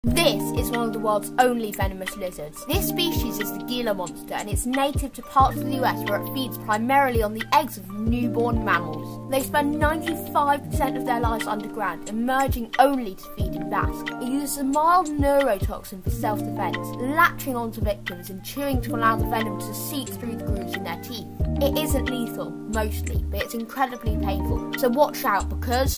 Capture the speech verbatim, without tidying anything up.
This is one of the world's only venomous lizards. This species is the Gila monster, and it's native to parts of the U S where it feeds primarily on the eggs of newborn mammals. They spend ninety-five percent of their lives underground, emerging only to feed and bask. It uses a mild neurotoxin for self-defense, latching onto victims and chewing to allow the venom to seep through the grooves in their teeth. It isn't lethal, mostly, but it's incredibly painful, so watch out because